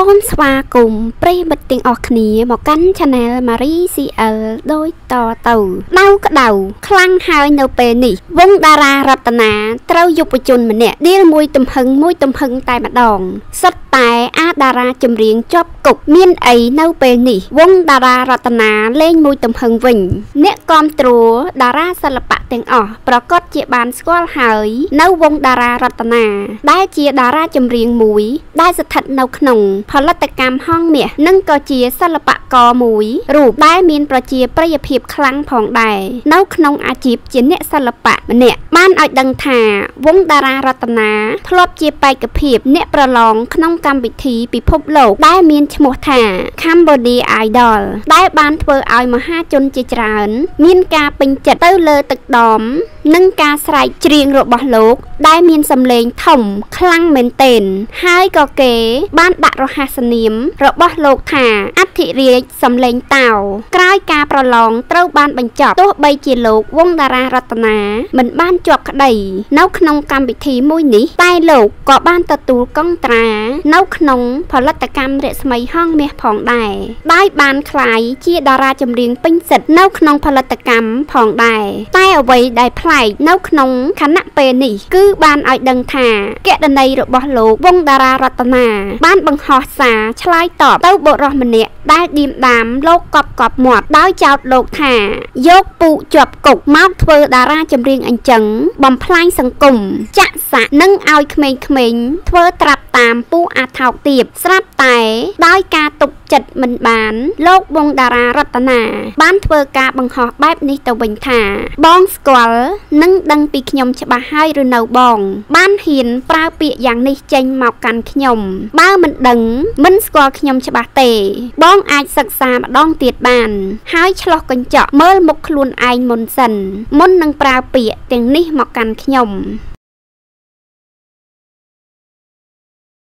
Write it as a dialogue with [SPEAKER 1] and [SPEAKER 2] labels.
[SPEAKER 1] សូមស្វាគមន៍ប្រិយមិត្តទាំងអស់គ្នាមកកាន់ Channel Marie CL ដោយតទៅដៅក្តៅខ្លាំងហើយនៅពេលនេះវងតារារតនាត្រូវយុវជនម្នាក់ដៀលមួយទំហឹងតែម្ដងសិតតែអាតារាចម្រៀងជាប់គុកមានអីនៅពេលនេះវងតារារតនាលេងមួយទំហឹងវិញអ្នកគាំទ្រតារាសិល្បៈទាំងអស់ប្រកាសជាបានស្គាល់ហើយនៅវងតារារតនាដែលជាតារាចម្រៀងមួយដែលស្ថិតនៅក្នុងផលិតកម្មហងមាសនិងក៏ជាសិល្បករមួយរូបដែលមានប្រជាប្រិយភាពខ្លាំងផងដែរនៅក្នុងអាជីពជាអ្នកសិល្បៈម្នាក់បានឲ្យដឹងថាវងតារារតនាធ្លាប់ជាបេក្ខភាពអ្នកប្រឡងក្នុងកម្មវិធីពិភពលោកដែលមានឈ្មោះថា Cambodia Idol ដែលបានធ្វើឲ្យមហាជនជាច្រើនមានការពេញចិត្តទៅលើទឹកដមនិងការស្រែកច្រៀងរបស់លោកដែលមានសម្លេងធំខ្លាំងមែនទែនហើយក៏គេបានដាក់រហស្សនាមរបស់លោកថាអធិរាជសម្លេងតោក្រោយការប្រឡងត្រូវបានបញ្ចប់ទោះបីជាលោកវងតារារតនាមិនបានជាប់ក្តីនៅក្នុងកម្មវិធីមួយនេះតែលោកក៏បានទទួលកងត្រានៅក្នុងផលិតកម្មរស្មីហងមាសផងដែរដោយបានក្លាយជាតារាចម្រៀងពេញសិទ្ធនៅក្នុងផលិតកម្មផងដែរតែអ្វីដែលប្លែកនៅក្នុងខណៈពេលនេះគឺបានឲ្យដឹងថាកណន័យរបស់លោកវងតារារតនាបានបង្ហោះសារឆ្លើយតបទៅបុរសម្នាក់ដែលឌៀមដាមលោកកប់មាត់ដោយចោទលោកថាយកពូជាប់គុកមកធ្វើតារាចម្រៀងអញ្ចឹងបំផ្លាញសង្គមចាក់សាក់និងឲ្យក្មេងៗធ្វើត្រាប់តាមពូអាថោកទៀបស្រាប់តែដោយការទុកចិត្តមិនបានលោកវងតារារតនាបានធ្វើការបង្ហោះបែបនេះទៅវិញថាបងស្គាល់និងដឹងពីខ្ញុំច្បាស់ហើយឬនៅបងបានហ៊ានប្រើពាក្យយ៉ាងនេះចេញមកកាន់ខ្ញុំបើមិនដឹងមិនស្គាល់ខ្ញុំច្បាស់ទេបងអាចសិក្សាម្ដងទៀតបានហើយឆ្លោះកញ្ចក់មើលមុខខ្លួនឯងមុនសិនមុននឹងប្រើពាក្យទាំងនេះមកកាន់ខ្ញុំ